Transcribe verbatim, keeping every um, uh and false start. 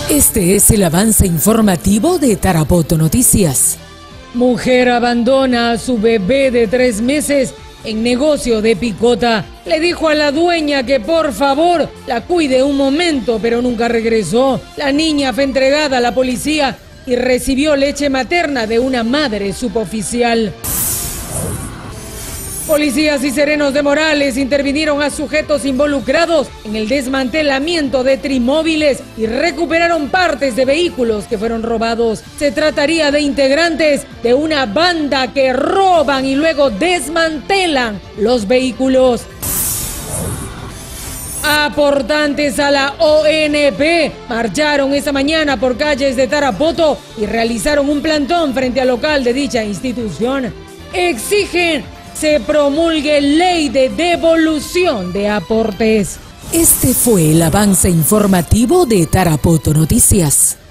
Este es el avance informativo de Tarapoto Noticias. Mujer abandona a su bebé de tres meses en negocio de picota. Le dijo a la dueña que por favor la cuide un momento, pero nunca regresó. La niña fue entregada a la policía y recibió leche materna de una madre suboficial. Policías y serenos de Morales intervinieron a sujetos involucrados en el desmantelamiento de trimóviles y recuperaron partes de vehículos que fueron robados. Se trataría de integrantes de una banda que roban y luego desmantelan los vehículos. Aportantes a la O N P marcharon esta mañana por calles de Tarapoto y realizaron un plantón frente al local de dicha institución. Exigen se promulgue ley de devolución de aportes. Este fue el avance informativo de Tarapoto Noticias.